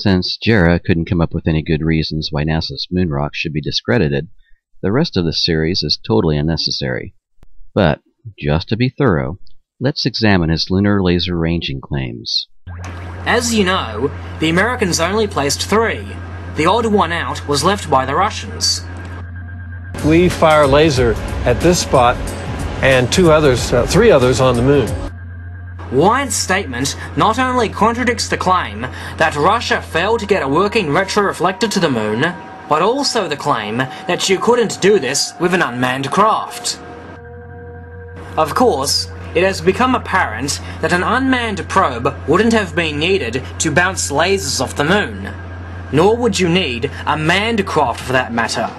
Since Gera couldn't come up with any good reasons why NASA's moon rock should be discredited, the rest of the series is totally unnecessary. But, just to be thorough, let's examine his lunar laser ranging claims. As you know, the Americans only placed 3. The odd one out was left by the Russians. We fire laser at this spot and 3 others on the moon. Wyatt's statement not only contradicts the claim that Russia failed to get a working retro-reflector to the moon, but also the claim that you couldn't do this with an unmanned craft. Of course, it has become apparent that an unmanned probe wouldn't have been needed to bounce lasers off the moon, nor would you need a manned craft for that matter.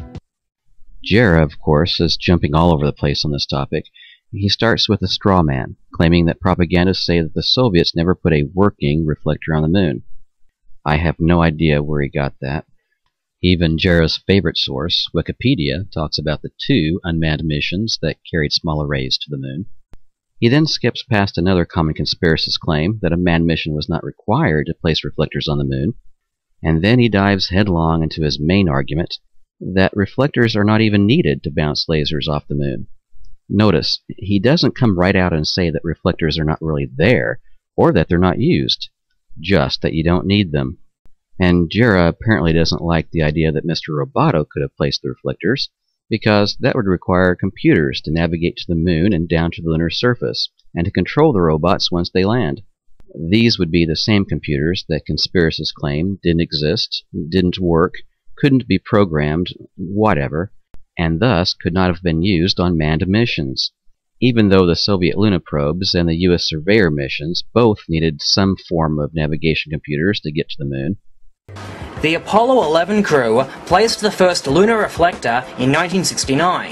Gera, of course, is jumping all over the place on this topic. He starts with a straw man, claiming that propagandists say that the Soviets never put a working reflector on the moon. I have no idea where he got that. Even Gera's favorite source, Wikipedia, talks about the 2 unmanned missions that carried small arrays to the moon. He then skips past another common conspiracist claim that a manned mission was not required to place reflectors on the moon, and then he dives headlong into his main argument that reflectors are not even needed to bounce lasers off the moon. Notice, he doesn't come right out and say that reflectors are not really there, or that they're not used, just that you don't need them. And Gera apparently doesn't like the idea that Mr. Roboto could have placed the reflectors, because that would require computers to navigate to the moon and down to the lunar surface, and to control the robots once they land. These would be the same computers that conspiracists claim didn't exist, didn't work, couldn't be programmed, whatever, and thus could not have been used on manned missions, even though the Soviet Luna probes and the U.S. Surveyor missions both needed some form of navigation computers to get to the moon. The Apollo 11 crew placed the first lunar reflector in 1969.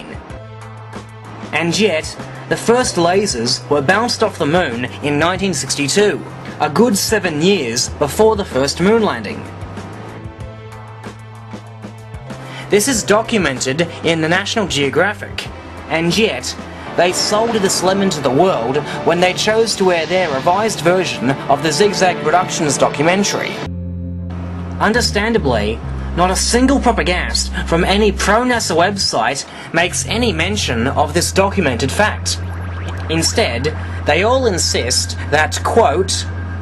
And yet, the first lasers were bounced off the moon in 1962, a good 7 years before the first moon landing. This is documented in the National Geographic, and yet they sold this lemon to the world when they chose to air their revised version of the Zigzag Productions documentary. Understandably, not a single propagandist from any pro-NASA website makes any mention of this documented fact. Instead, they all insist that, quote,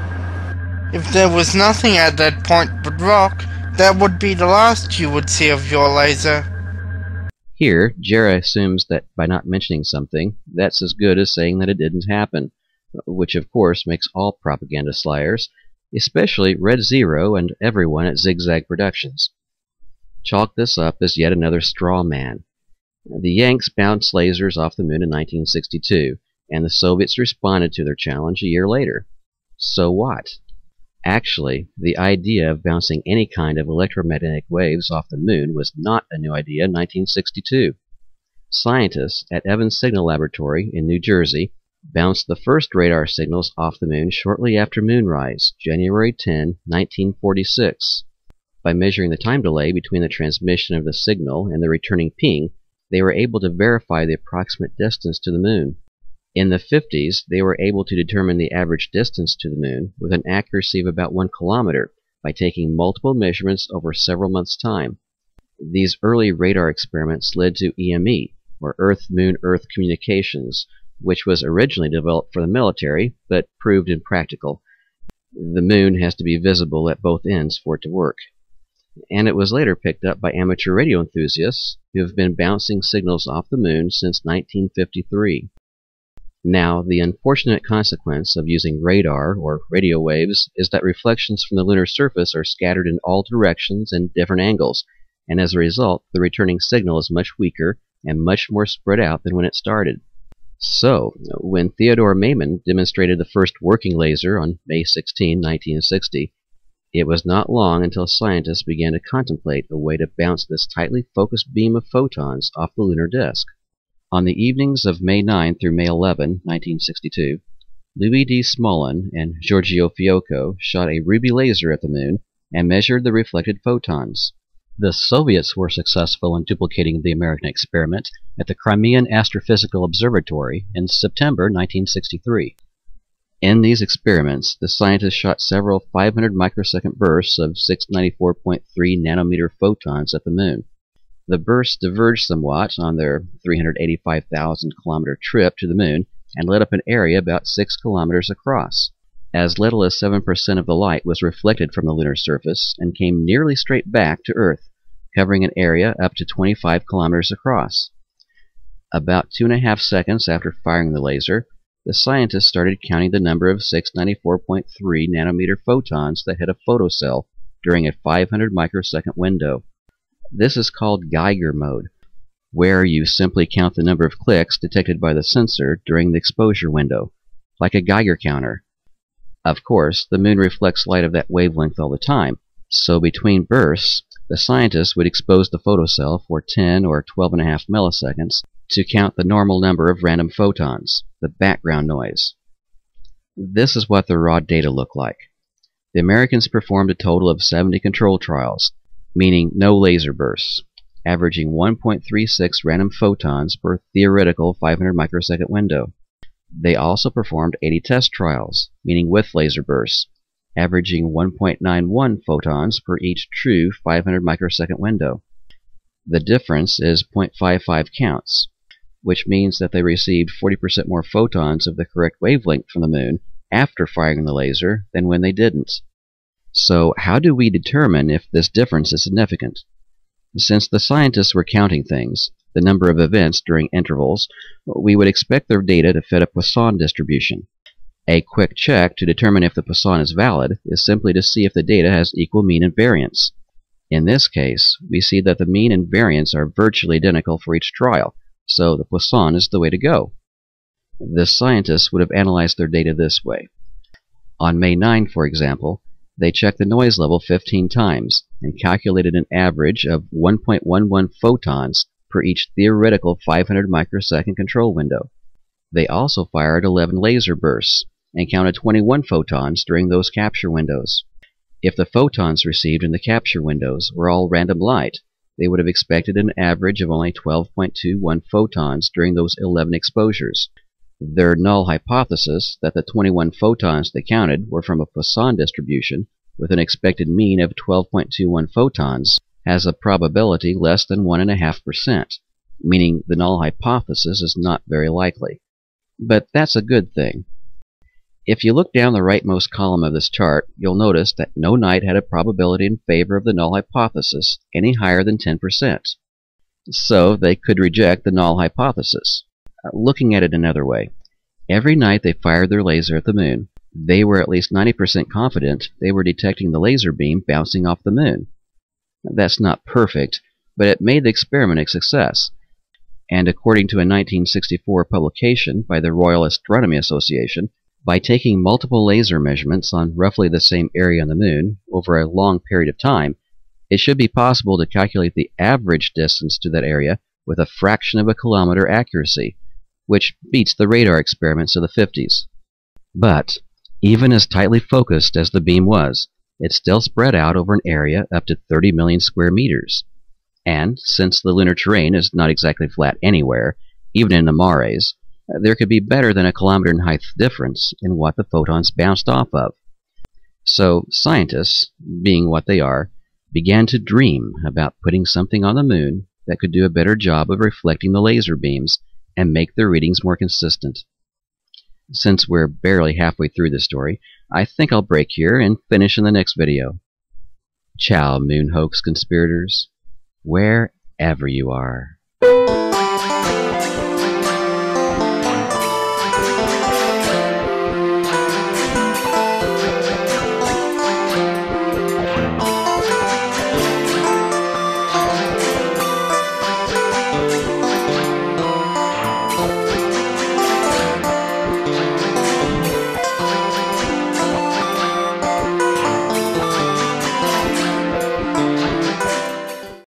"If there was nothing at that point but rock, that would be the last you would see of your laser." Here, Gera assumes that by not mentioning something, that's as good as saying that it didn't happen, which of course makes all propagandist liars, especially Red Zero and everyone at Zigzag Productions. Chalk this up as yet another straw man. The Yanks bounced lasers off the moon in 1962, and the Soviets responded to their challenge a year later. So what? Actually, the idea of bouncing any kind of electromagnetic waves off the moon was not a new idea in 1962. Scientists at Evans Signal Laboratory in New Jersey bounced the first radar signals off the moon shortly after moonrise, January 10, 1946. By measuring the time delay between the transmission of the signal and the returning ping, they were able to verify the approximate distance to the moon. In the 50s, they were able to determine the average distance to the moon with an accuracy of about 1 kilometer by taking multiple measurements over several months' time. These early radar experiments led to EME, or Earth-Moon-Earth Communications, which was originally developed for the military, but proved impractical. The moon has to be visible at both ends for it to work. And it was later picked up by amateur radio enthusiasts who have been bouncing signals off the moon since 1953. Now, the unfortunate consequence of using radar, or radio waves, is that reflections from the lunar surface are scattered in all directions and different angles, and as a result, the returning signal is much weaker and much more spread out than when it started. So, when Theodore Maiman demonstrated the first working laser on May 16, 1960, it was not long until scientists began to contemplate a way to bounce this tightly focused beam of photons off the lunar disk. On the evenings of May 9 through May 11, 1962, Louis D. Smullin and Giorgio Fiocco shot a ruby laser at the moon and measured the reflected photons. The Soviets were successful in duplicating the American experiment at the Crimean Astrophysical Observatory in September 1963. In these experiments, the scientists shot several 500 microsecond bursts of 694.3 nanometer photons at the Moon. The bursts diverged somewhat on their 385,000 kilometer trip to the Moon and lit up an area about 6 kilometers across. As little as 7% of the light was reflected from the lunar surface and came nearly straight back to Earth, covering an area up to 25 kilometers across. About 2.5 seconds after firing the laser, the scientists started counting the number of 694.3 nanometer photons that hit a photocell during a 500 microsecond window. This is called Geiger mode, where you simply count the number of clicks detected by the sensor during the exposure window, like a Geiger counter. Of course, the Moon reflects light of that wavelength all the time, so between bursts, the scientists would expose the photocell for 10 or 12.5 milliseconds to count the normal number of random photons, the background noise. This is what the raw data look like. The Americans performed a total of 70 control trials, meaning no laser bursts, averaging 1.36 random photons per theoretical 500 microsecond window. They also performed 80 test trials, meaning with laser bursts, averaging 1.91 photons per each true 500 microsecond window. The difference is 0.55 counts, which means that they received 40% more photons of the correct wavelength from the Moon after firing the laser than when they didn't. So how do we determine if this difference is significant? Since the scientists were counting things, the number of events during intervals, we would expect their data to fit a Poisson distribution. A quick check to determine if the Poisson is valid is simply to see if the data has equal mean and variance. In this case, we see that the mean and variance are virtually identical for each trial, so the Poisson is the way to go. The scientists would have analyzed their data this way. On May 9, for example, they checked the noise level 15 times and calculated an average of 1.11 photons per each theoretical 500 microsecond control window. They also fired 11 laser bursts and counted 21 photons during those capture windows. If the photons received in the capture windows were all random light, they would have expected an average of only 12.21 photons during those 11 exposures. Their null hypothesis that the 21 photons they counted were from a Poisson distribution with an expected mean of 12.21 photons has a probability less than 1.5%, meaning the null hypothesis is not very likely. But that's a good thing. If you look down the rightmost column of this chart, you'll notice that no night had a probability in favor of the null hypothesis any higher than 10%. So they could reject the null hypothesis. Looking at it another way, every night they fired their laser at the Moon, they were at least 90% confident they were detecting the laser beam bouncing off the Moon. That's not perfect, but it made the experiment a success. And according to a 1964 publication by the Royal Astronomy Association, by taking multiple laser measurements on roughly the same area on the Moon over a long period of time, it should be possible to calculate the average distance to that area with a fraction of a kilometer accuracy, which beats the radar experiments of the 50s. But, even as tightly focused as the beam was, it still spread out over an area up to 30 million square meters. And, since the lunar terrain is not exactly flat anywhere, even in the mares, there could be better than a kilometer in height difference in what the photons bounced off of. So, scientists, being what they are, began to dream about putting something on the Moon that could do a better job of reflecting the laser beams and make their readings more consistent. Since we're barely halfway through the story, I think I'll break here and finish in the next video. Ciao, Moon hoax conspirators, wherever you are.